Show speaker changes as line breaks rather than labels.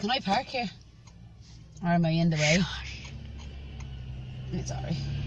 Can I park here? Or am I in the way? It's alright.